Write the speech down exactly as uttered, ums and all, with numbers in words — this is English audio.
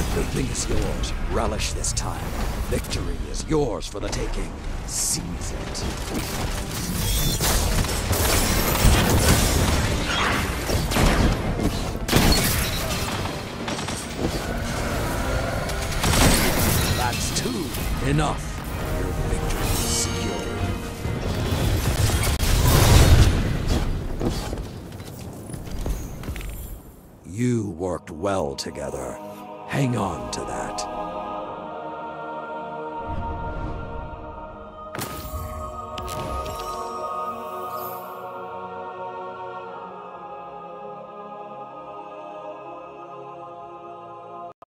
The thing is yours. Relish this time. Victory is yours for the taking. Seize it. That's two. Enough. Your victory is secured. You worked well together. Hang on to that.